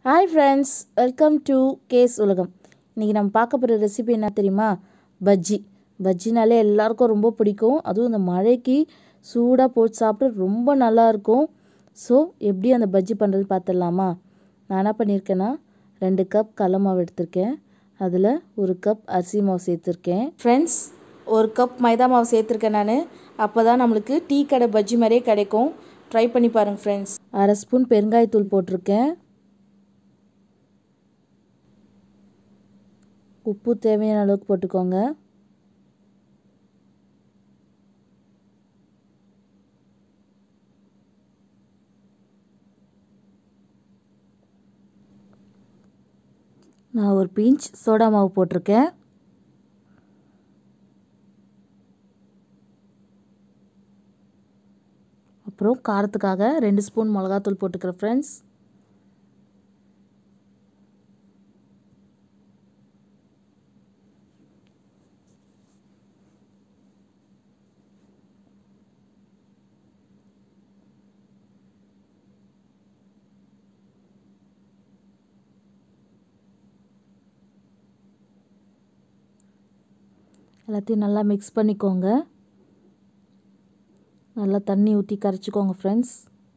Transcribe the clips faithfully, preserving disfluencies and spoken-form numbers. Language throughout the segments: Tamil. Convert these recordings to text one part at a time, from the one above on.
ஹாய் ஃப்ரெண்ட்ஸ், வெல்கம் டு கேஸ் உலகம். இன்றைக்கி நம்ம பார்க்க போகிற ரெசிபி என்ன தெரியுமா? பஜ்ஜி. பஜ்ஜினாலே எல்லாருக்கும் ரொம்ப பிடிக்கும். அதுவும் இந்த மழைக்கு சூடாக போட்டு சாப்பிட்டு ரொம்ப நல்லாயிருக்கும். ஸோ எப்படி அந்த பஜ்ஜி பண்ணுறது பார்த்துடலாமா? நான் என்ன பண்ணியிருக்கேன்னா, ரெண்டு கப் கடல மாவு எடுத்திருக்கேன். அதில் ஒரு கப் அரிசி மாவு சேர்த்துருக்கேன். ஃப்ரெண்ட்ஸ், ஒரு கப் மைதா மாவு சேர்த்துருக்கேன் நான். அப்போ தான் நம்மளுக்கு டீ கடை பஜ்ஜி மாதிரியே கிடைக்கும். ட்ரை பண்ணி பாருங்கள் ஃப்ரெண்ட்ஸ். அரை ஸ்பூன் பெருங்காயத்தூள் போட்டிருக்கேன். உப்பு தேவையான அளவுக்கு போட்டுக்கோங்க. நான் ஒரு பிஞ்ச் சோடா மாவு போட்டிருக்கேன். அப்புறம் காரத்துக்காக ரெண்டு ஸ்பூன் மிளகாத்தூள் போட்டுக்கிறேன் ஃப்ரெண்ட்ஸ். எல்லாத்தையும் நல்லா மிக்ஸ் பண்ணிக்கோங்க. நல்லா தண்ணி ஊற்றி கரைச்சிக்கோங்க ஃப்ரெண்ட்ஸ்.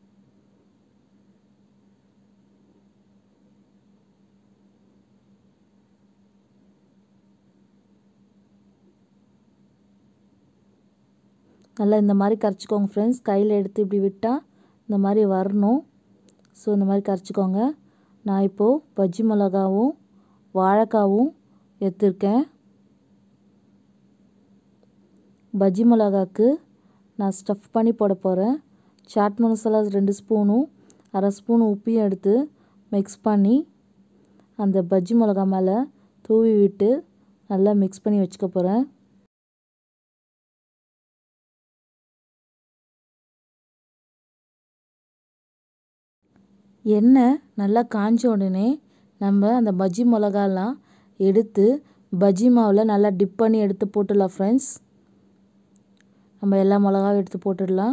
நல்லா இந்த மாதிரி கரைச்சிக்கோங்க ஃப்ரெண்ட்ஸ். கையில் எடுத்து இப்படி விட்டால் இந்த மாதிரி வரணும். ஸோ இந்த மாதிரி கரைச்சிக்கோங்க. நான் இப்போது பஜ்ஜி மிளகாவும் வாழைக்காவும் எடுத்துருக்கேன். பஜ்ஜி மிளகாக்கு நான் ஸ்டஃப் பண்ணி போட போகிறேன். சாட் மசாலா ரெண்டு ஸ்பூனும் அரை ஸ்பூன் உப்பையும் எடுத்து மிக்ஸ் பண்ணி அந்த பஜ்ஜி மிளகா மேலே தூவி விட்டு நல்லா மிக்ஸ் பண்ணி வச்சுக்க போகிறேன். எண்ணெய் நல்லா காஞ்ச உடனே நம்ம அந்த பஜ்ஜி மிளகாலாம் எடுத்து பஜ்ஜி மாவில் நல்லா டிப் பண்ணி எடுத்து போட்டுடலாம் ஃப்ரெண்ட்ஸ். நம்ம எல்லா மிளகாவும் எடுத்து போட்டுடலாம்.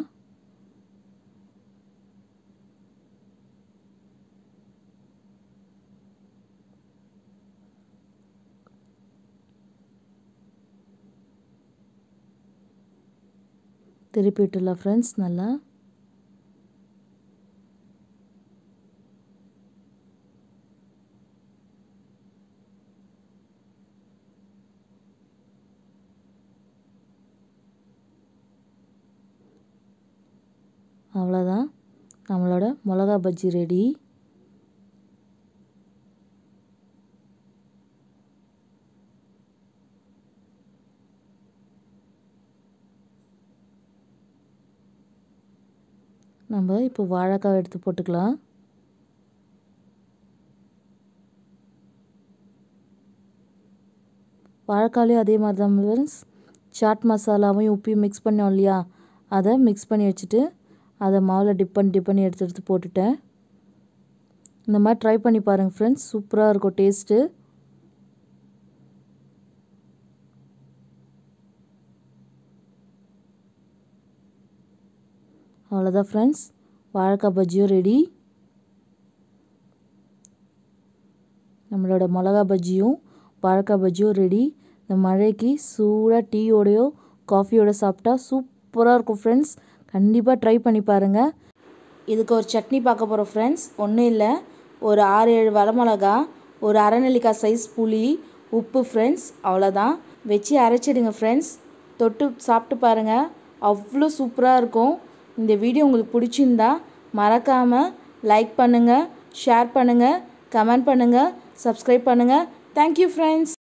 திருப்பி விட்டுடலாம் ஃப்ரெண்ட்ஸ். நல்லா அவ்வளோதான், நம்மளோட மிளகா பஜ்ஜி ரெடி. நம்ம இப்போ வாழைக்காய் எடுத்து போட்டுக்கலாம். வாழைக்காலையும் அதே மாதிரி தான் ஃப்ரெண்ட்ஸ். சாட் மசாலாவையும் உப்பையும் மிக்ஸ் பண்ணோம் இல்லையா, அதை மிக்ஸ் பண்ணி வச்சுட்டு அதை மாவில் டிப் பண்ணி டிப் பண்ணி எடுத்து எடுத்து போட்டுட்டேன். இந்த மாதிரி ட்ரை பண்ணி பாருங்கள் ஃப்ரெண்ட்ஸ். சூப்பராக இருக்கும் டேஸ்ட்டு. அவ்வளோதான் ஃப்ரெண்ட்ஸ், வாழைக்காய் பஜ்ஜியும் ரெடி. நம்மளோட மிளகா பஜ்ஜியும் வாழைக்காய் பஜ்ஜியும் ரெடி. இந்த மழைக்கு சூடாக டீயோடையோ காஃபியோட சாப்பிட்டா சூப்பராக இருக்கும் ஃப்ரெண்ட்ஸ். கண்டிப்பாக ட்ரை பண்ணி பாருங்கள். இதுக்கு ஒரு சட்னி பார்க்க போகிறோம் ஃப்ரெண்ட்ஸ். ஒன்றும் இல்லை, ஒரு ஆறு ஏழு வரமிளகா, ஒரு அரை நெல்லிக்காய் சைஸ் புளி, உப்பு ஃப்ரெண்ட்ஸ். அவ்வளோதான், வச்சு அரைச்சிடுங்க ஃப்ரெண்ட்ஸ். தொட்டு சாப்பிட்டு பாருங்கள், அவ்வளோ சூப்பராக இருக்கும். இந்த வீடியோ உங்களுக்கு பிடிச்சிருந்தா மறக்காமல் லைக் பண்ணுங்கள், ஷேர் பண்ணுங்கள், கமெண்ட் பண்ணுங்கள், சப்ஸ்கிரைப் பண்ணுங்கள். Thank you friends.